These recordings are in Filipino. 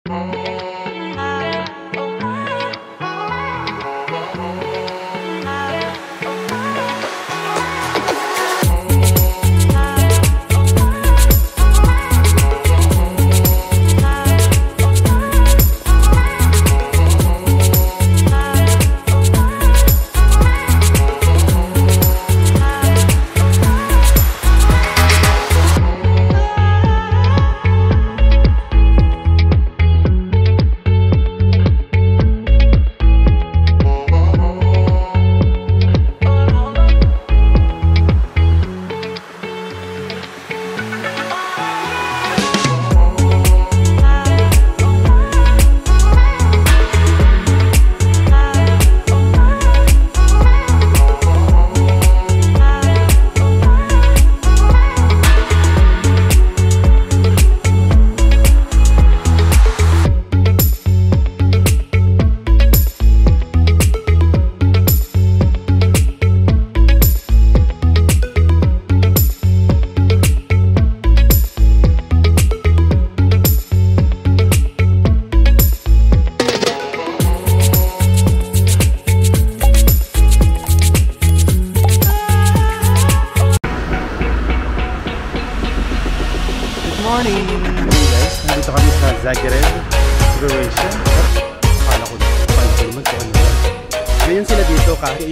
Morning! Guys, nandito kami sa Zagreb, Croatia. Akala ko naman ito kanila. Ngayon sila dito kasi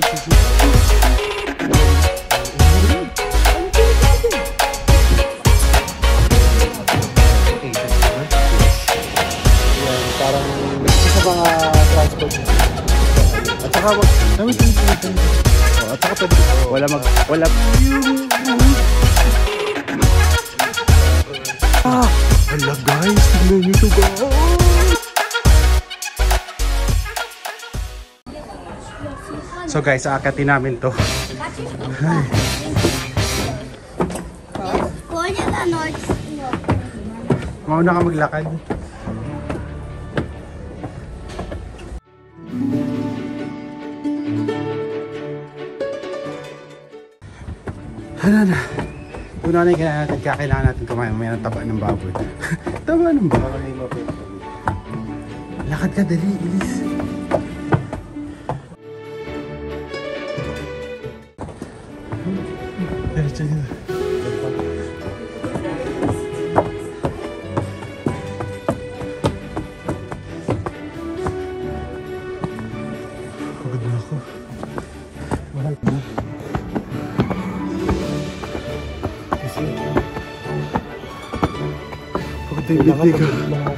parang isa mga transport. At saka wala hala guys, tignan nyo ito guys. So guys, aakatin namin to. Mauna ka maglakad. Hala na. Una na yung kailangan natin kumain. May taba ng baboy. Taba ng baboy. Lakad ka, dali, bilis. Diretso nyo. Pagod na ako. Mahal na. Pagod na yung bibig ko.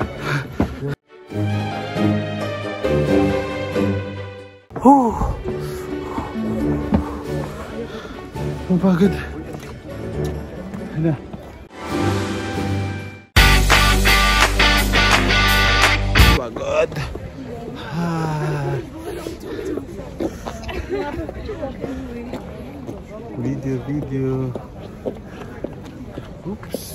Ang pagod. Hala. Pagod. Video. Oops.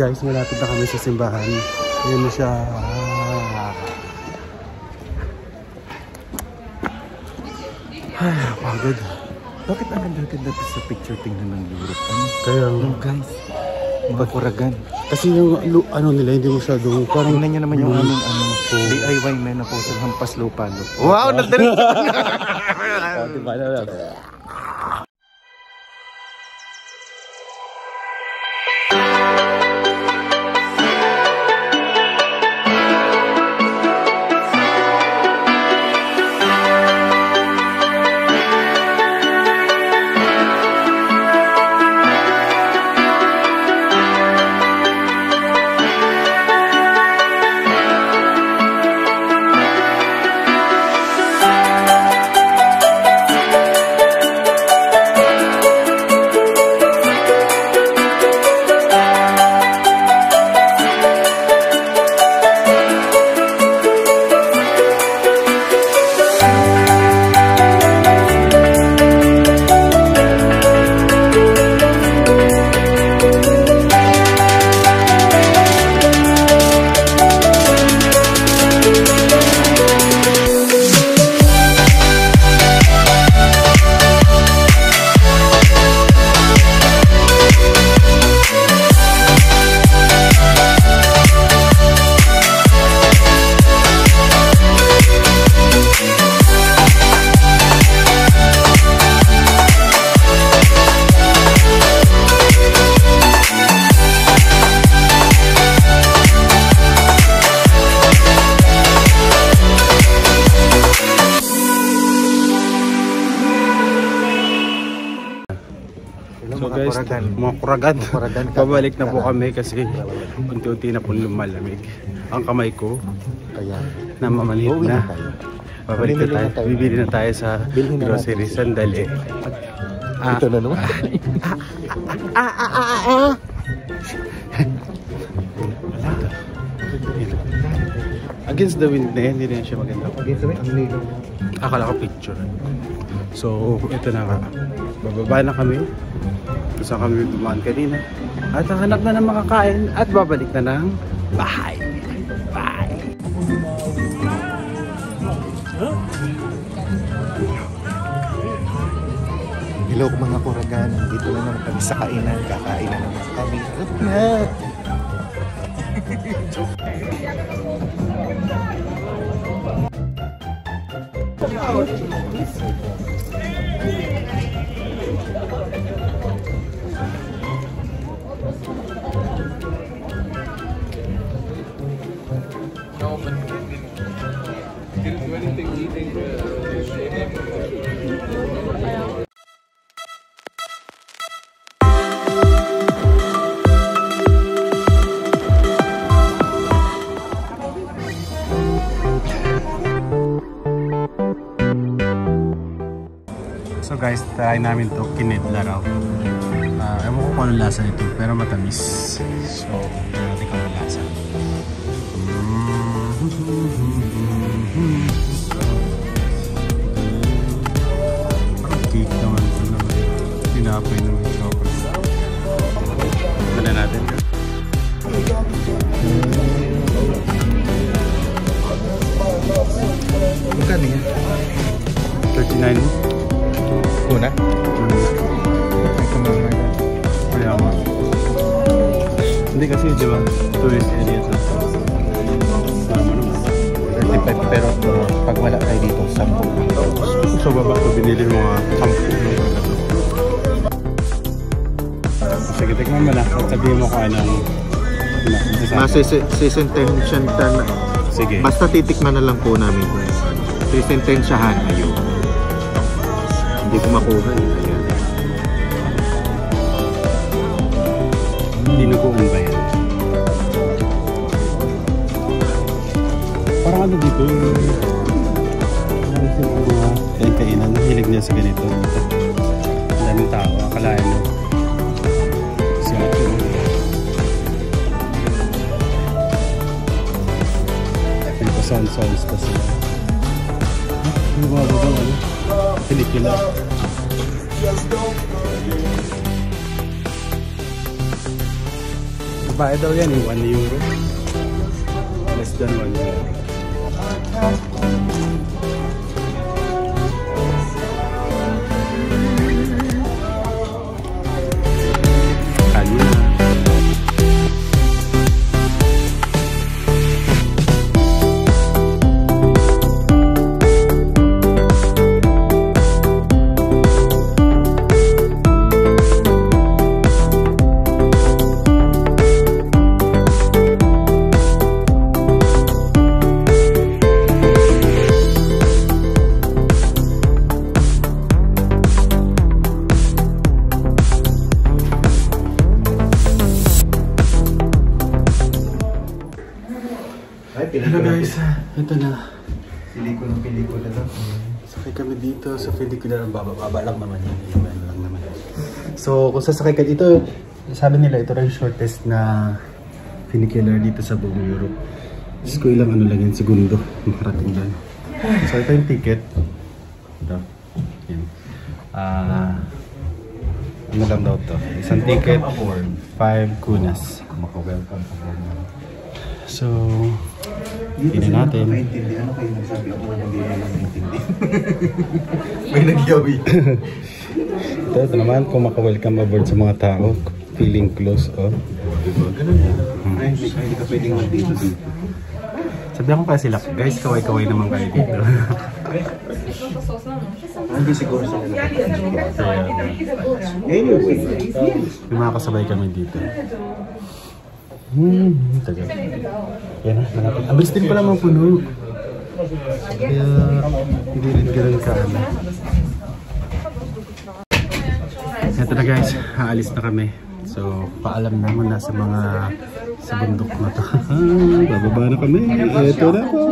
guys, malapit na kami sa simbahan. Ayan na siya. Ay, pagod. Bakit ang ganda-ganda sa picture tingnan ng Europe? Kaya guys, mga kuragan. kasi yung ano nila hindi masyadong parang Tingnan nyo naman yung aming DIY menopausal hampas lupa. Wow, nagdarit! So guys, mga kuragan, pabalik na po kami kasi unti-unti na po lumalamig ang kamay ko, kaya namamalit na. Pabalik na tayo, bibili na tayo sa grocery, sandali. Ito na naman. Against the wind na yan, hindi na siya maganda. Against the wind? Akala ko picture. So, ito na nga. Bababa na kami. Kung saan kami dumaan kanina. At hanap na ng makakain. At babalik na ng bahay. Bye! Hello mga kuragan. Dito na naman kami sa kainan. Kakain na naman kami. Harap na! So guys, try namin to kinidla raw. Ewan ko kung anong lasa nito, pero matamis. So, tignan natin kung anong lasa. Parang cake naman ito naman. Tinapay naman chocolate. Tignan natin. Magkano yan? 39. Una? Ay, kumama na. Kaya nga. Hindi kasi, di ba? Tourist area ito. Tama naman. 35, pero pag wala tayo dito, 10. Sa baba ko binili mga 10. Sige, tikman mo na. Sabihin mo kung anong Masisentensyahan na. Sige. Basta titikman na lang po namin kung sisentensyahan. Ayun. Hindi ko makuha. Ayan. Dinuguan ba yan? Parang ano dito yung mga kainan. Hilig niya sa ganito. Ang daming tao. Akalain mo. Si Ato. May pa-sounds pa sila. Ano ba ano? Pelikula. Babae daw yan, yung 1 euro. Less than 1 euro. Hello guys, ito na. Pelikula lang. Sakay kami dito sa pelikula. Bababa lang naman yan. Lang naman. So kung sasakay ka dito, sabi nila ito rin shortest na funicular dito sa buong Europe. Just ko ilang ano lang yan, segundo makarating dyan. So ito yung ticket. Ito. Yan. Ano lang daw to? Isang ticket, 5 kunas. Maka-welcome aboard na. So, hindi natin. Ano kayo nagsabi ako na hindi na naintindi? May nagyawi. Ito naman, kung maka-welcome aboard sa mga tao, feeling close, oh. Diba? Ganun yan. Hindi ka pwedeng mag-dito dito. Sabihan ko kaya sila, guys, kaway-kaway naman kayo dito. Hindi siguro sila na. Anyway, may mga kasabay kami dito. Tagal. Yan na, malapit. Abilis din pala mga puno. Kaya hindi rin ganun ka-ano. Ito na guys, aalis na kami. So, paalam na muna sa mga sa bundok na to. Bababa na kami. Ito na po.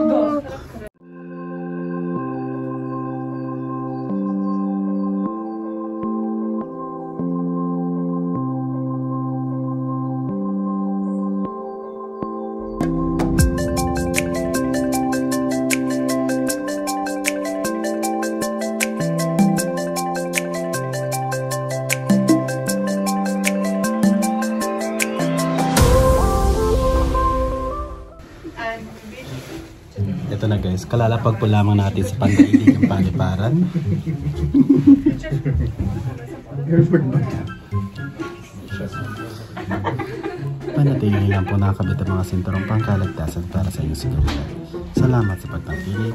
Ito na guys, kalalapag po lamang natin sa pandaigdig ng Paliparan. Panatili lang po nakakabit ang mga sinturong pangkalagtasan para sa inyong seguridad. Salamat sa pagpapili.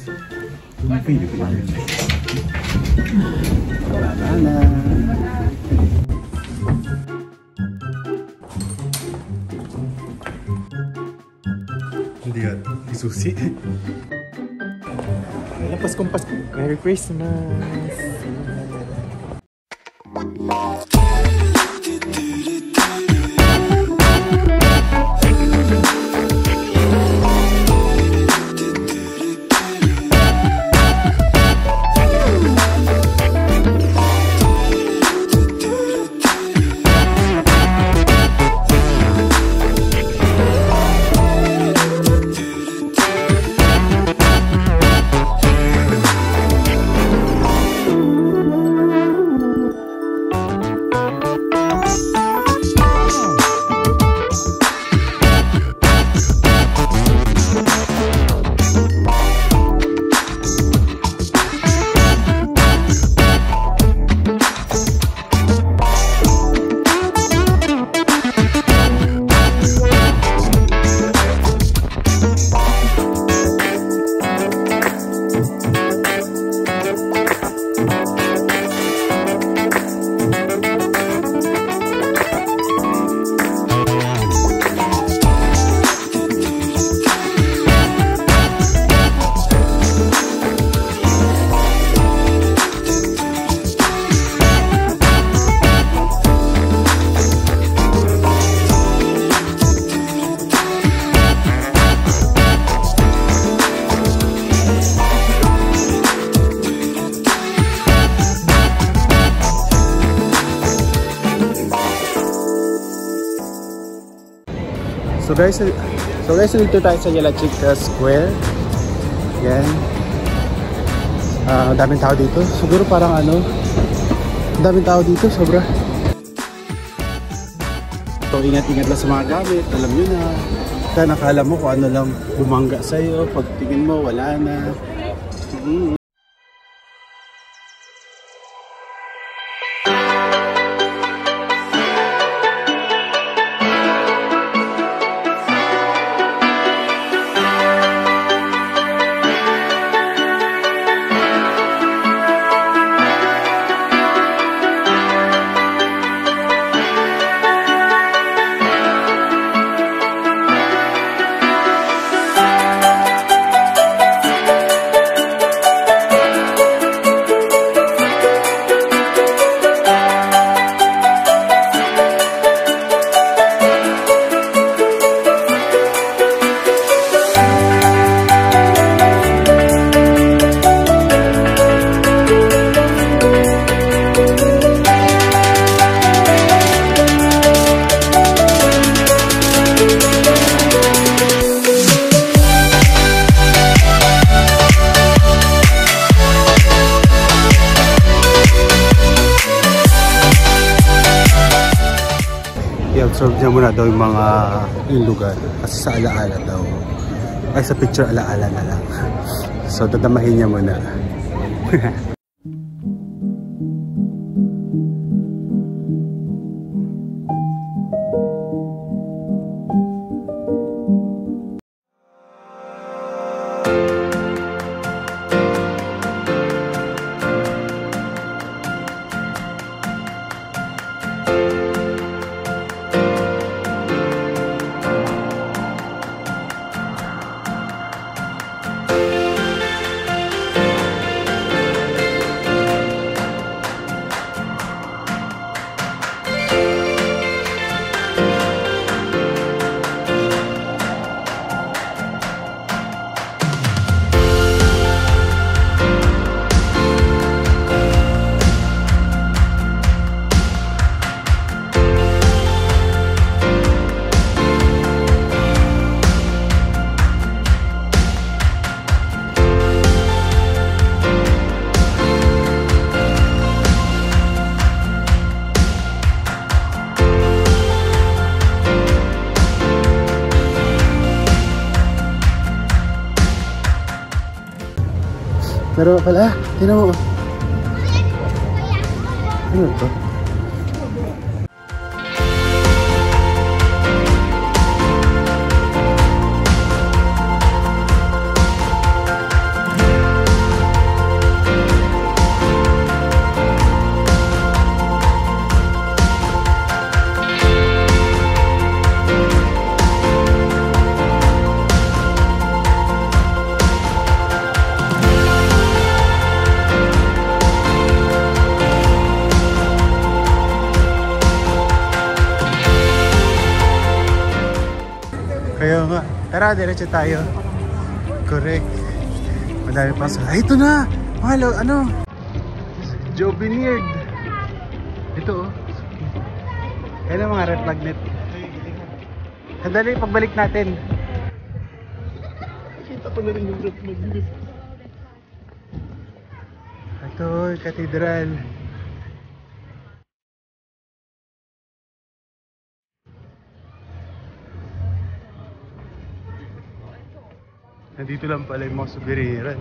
Bababa na. Hindi yan, isusi. Lapas kong Pasko. Merry Christmas! So guys, dito tayo sa Jelachica Square. Yan. Daming tao dito. Siguro parang daming tao dito, sobra. So ingat-ingat lang sa mga gamit, alam nyo na. Kaya nakala mo kung ano lang bumangga sa'yo, pagtingin mo wala na. I-observe niya muna daw yung lugar kasi sa alaala daw ay sa picture alaala na lang, so dadamahin niya muna. Pero pala, tinan mo. Ano ito? Kaya nga, tara, diretso tayo. Correct. Madami pa sa... Ay, ito na! Mahalo, ano? Joe Vineyard. Ito, oh. Kaya mga red magnet. Sandali, pagbalik natin. Kita ko na rin yung red magnet. Ito, katedral. Nandito lang pala yung mga subiriran.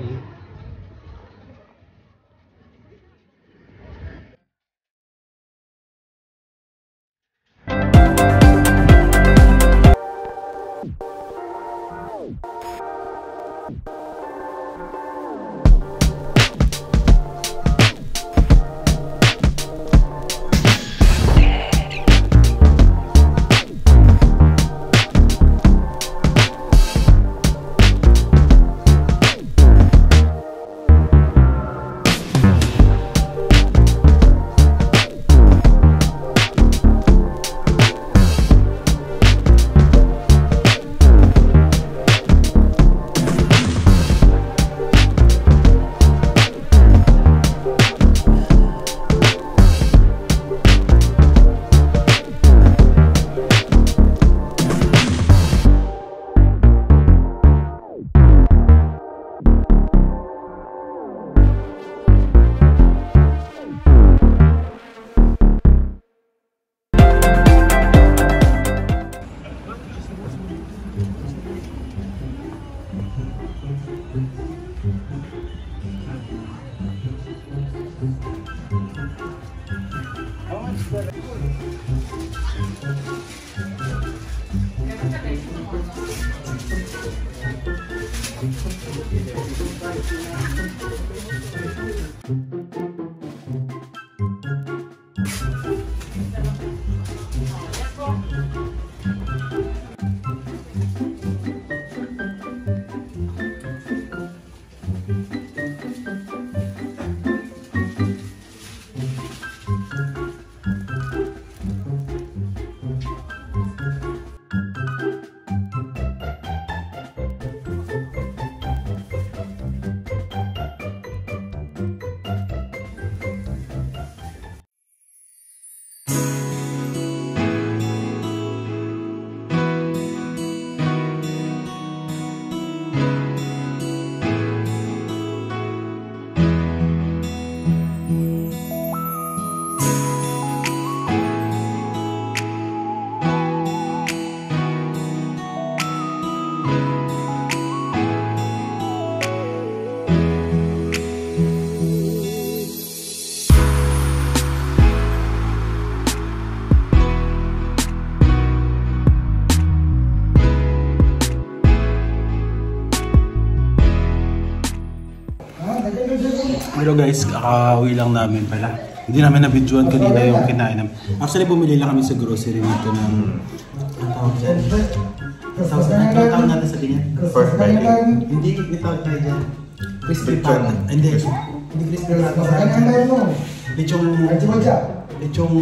Pero guys, kakauwi lang namin pala. Hindi namin na-videoan kanina yung kinain namin. Actually, bumili lang kami sa grocery nito ng... Ang tawag dyan? Ang tawag natin sa ganyan? First Friday. Hindi, itawag tayo dyan. Crispy pan. Hindi. Hindi crispy pan. Lechong... Lechong...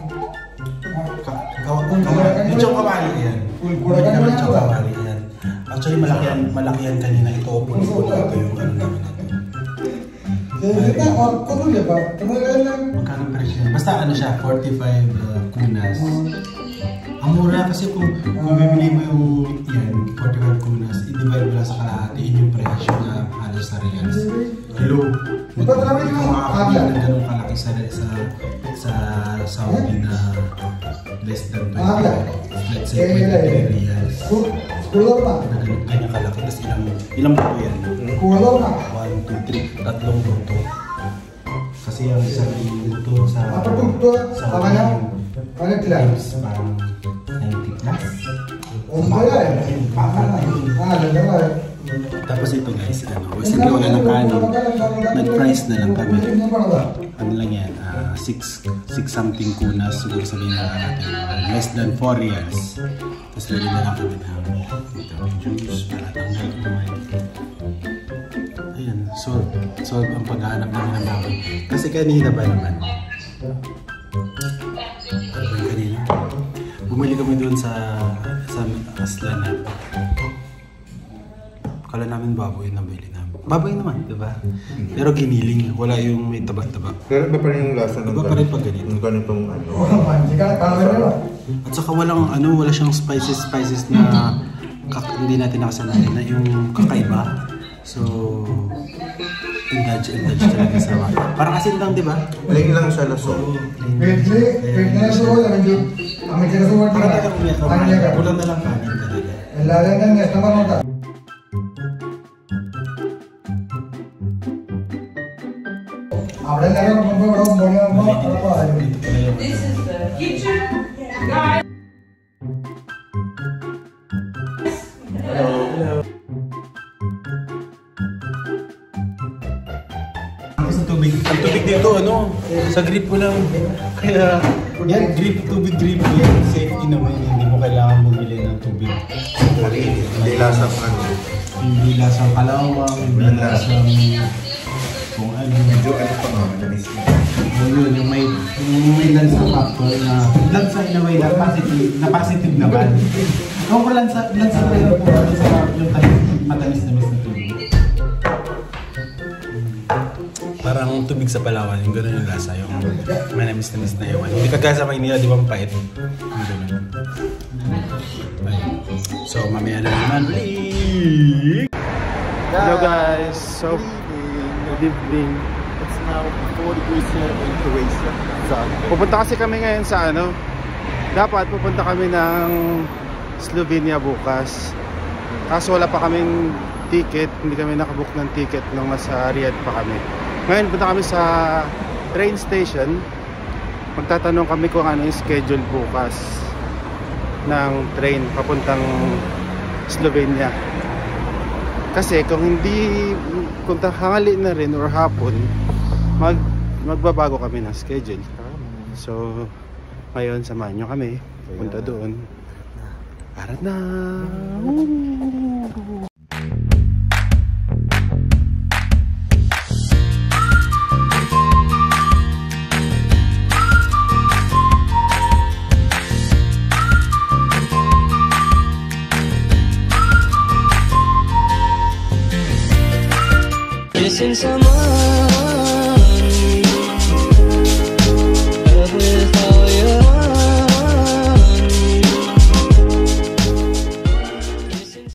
Lechong kawali yan. Bumili kami lechong kawali yan. Actually, malaki yan kanina. Ito, puno-puno ito yung ano namin natin. Magkano presyo yan? Basta ano siya, 45 kunas. Ang mura kasi kung bibili mo yung yan, 45 kunas, i-divide mo lang sa kalahati, yun yung presyo na halos sa reals. Hello? Hindi ko makakabili ng ganun kalaki sa Saudi na less than 20. Let's say 23 reals. Kanya kalaki, tapos ilang buto yan? 1, 2, 3, tatlong buto. Kasi yung isang buto sa times parang 90 plus. Tapos ito guys, kasi wala ng kanin, nag-price na lang kami. Ano lang yan, 6 something kunas, siguro sabihin na natin, less than 4 reals. Tapos lagi na lang kami ng juice para tanggal naman. Ayan, solve ang paghahanap namin ng baboy. Kasi kanina ba naman? Ano ba kanina? Bumili kami doon sa Aslanan. Kala namin baboy na bili namin. Baboy naman, diba? Pero giniling, wala yung may taba-taba. Pero iba pa rin yung lasa ng iba pa rin pag ganito. Yung ganitong ano. At saka wala siyang spices na hindi natin nakasanayan na yung kakaiba. So, indulge talaga sa mga. Parang asin lang, di ba? Plain lang siya laso. Kulang na lang kanin talaga. This is the kitchen, guys. Ang tubig dito, sa grip ko lang. Kaya, yan, tubig grip ko yan. Safety naman, hindi mo kailangan bumili ng tubig. Hindi lasang ano. Hindi lasang kalawang, hindi lasang kung ano. Medyo ano pa nga, madalis na. Yung may lansa factor na lansa in a way na positive naman. Kung lansa pa yun po yung matamis na tubig. Parang tubig sa Palawan, yung gano'n yung lasa, yung manamis na yawan. Hindi kagaya sa Maynila, di ba mapait? Yung gano'n. So, mamaya na naman. Hello guys! So, good evening. It's now 4 degrees here in Croatia. Pupunta kasi kami ngayon sa dapat pupunta kami ng Slovenia bukas. Kaso wala pa kaming ticket, hindi kami nakabook ng ticket nung nasa Riyadh pa kami. Ngayon punta kami sa train station. Magtatanong kami kung ano yung schedule bukas ng train papuntang Slovenia. Kasi kung tanghali na rin or hapon, magbabago kami ng schedule. So ngayon samahan nyo kami punta doon. Para na. Missing someone, love without